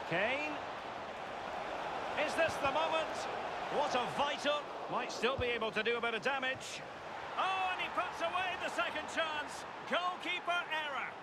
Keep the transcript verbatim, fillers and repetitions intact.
Kane. Is this the moment? What a vital. Might still be able to do a bit of damage. Oh, and he puts away the second chance. Goalkeeper error.